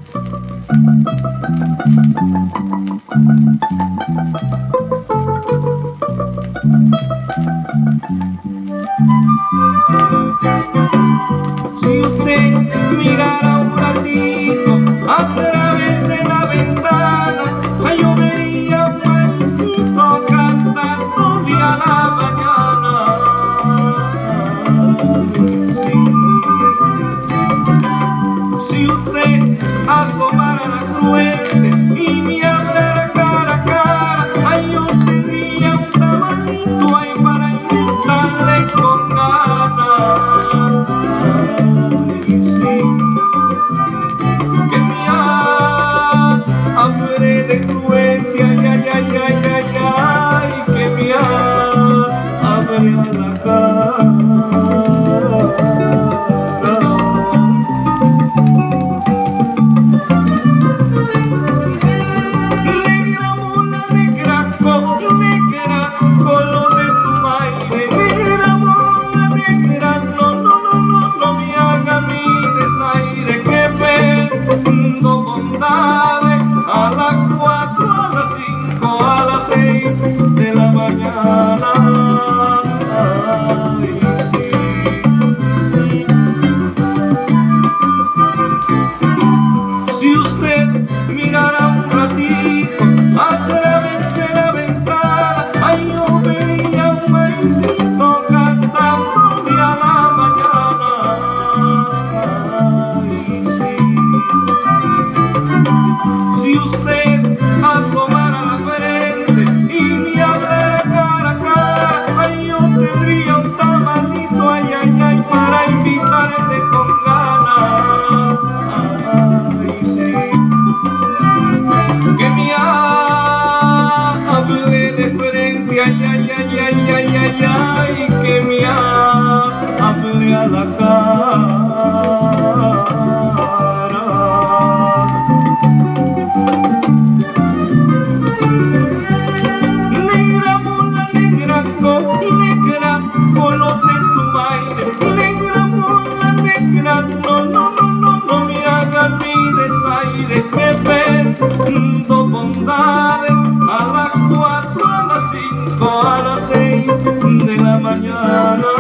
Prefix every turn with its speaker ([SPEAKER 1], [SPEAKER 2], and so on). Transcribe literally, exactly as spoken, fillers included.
[SPEAKER 1] Si usted mirara un ratito a través de la ventana, ay, yo vería un maicito cantando a la mañana. Sí. Si usted asomara la cruente y me hablara cara a cara, ay, yo tendría un tabanito ahí para invitarle con ganas. Hambre de cruencia, ay, ay, ay, ay, ay, ay, que me abre a la cara. Negra mula, negra, con negra, color de tu baile. Negra mula, negra, no, no, no, no, no me haga mi desaire, que vendo bondades a las cuatro, a las cinco, a las seis de la mañana. Ay, sí. Si usted mirara un ratito a través de la ventana, ay, yo vería un maicito cantando a la mañana. Ay, sí. Si usted asomara la frente y me hablara cara a cara, ay, yo tendría un tamalito, ay, ay, ay, para invitarle con ganas. Ay, sí. Que me hable de frente, ay, ay, ay, ay, ay, ay, ay, que me hable a la cara. Negra, color de tu baile, negra mula, negra, no, no, no, no, no me hagan mi desaire, que vendo bondades a las cuatro, a las cinco, a las seis de la mañana.